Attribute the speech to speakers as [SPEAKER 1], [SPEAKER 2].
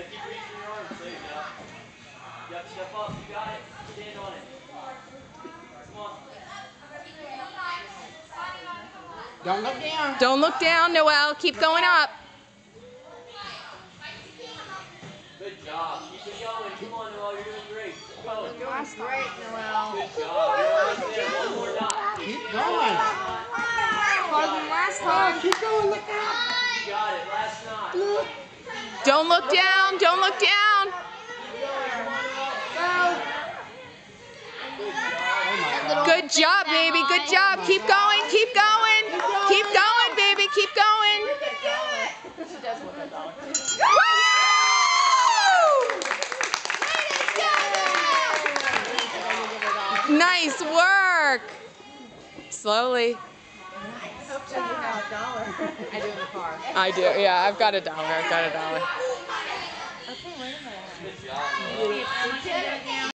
[SPEAKER 1] keep reaching your arms. There you go. Yep, step up. You got it. Stand on it. Come on.
[SPEAKER 2] Don't look down.
[SPEAKER 3] Don't look down, Noelle. Keep going up.
[SPEAKER 1] Good job. Keep it going. Come on, Noelle. You're doing great. Keep going.
[SPEAKER 4] You're doing great, Noelle.
[SPEAKER 1] Good job. You're almost there. One more knot.
[SPEAKER 2] Keep going.
[SPEAKER 4] Harder than last time.
[SPEAKER 2] Keep going. Look out.
[SPEAKER 1] You got it. Last knot.
[SPEAKER 2] Look.
[SPEAKER 3] Don't look down. Don't look down. Good job, baby. Good job. Keep going. Keep going. Keep going, baby. Keep going.
[SPEAKER 4] She does look at that.
[SPEAKER 3] Woo! Nice work. Slowly.
[SPEAKER 4] Hopefully you have $1. I do in the car.
[SPEAKER 3] I do. Yeah, I've got $1. I've got $1.
[SPEAKER 4] Okay, wait a minute.
[SPEAKER 1] Good job.
[SPEAKER 4] You